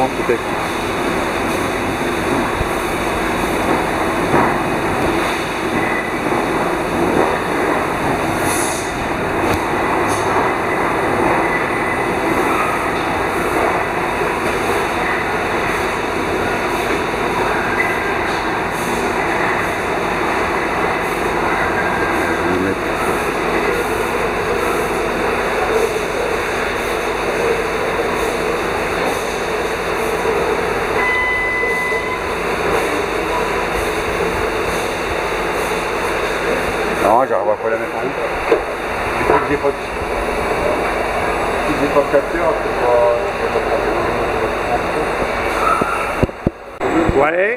vraiment peut-être. Non, j'arriverai pas à la mettre en route. Il faut que j'ai pas de capteur pour... Ouais.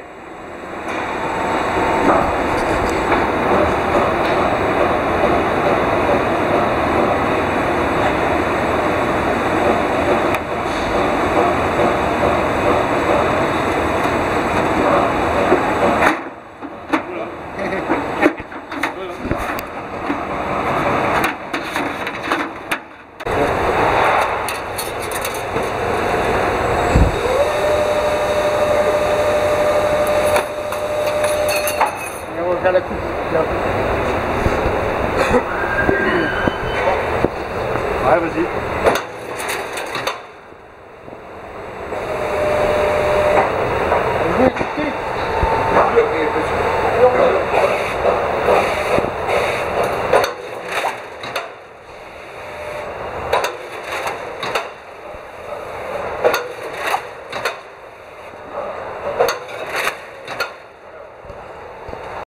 À la coupe. Ouais, vas-y.